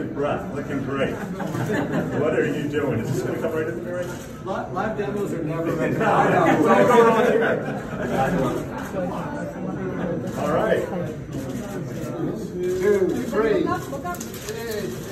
Breath, looking great. What are you doing? Is this going to come right into me right now? Live demos are never ready. What's going on here? All right. 2, 3. Look up.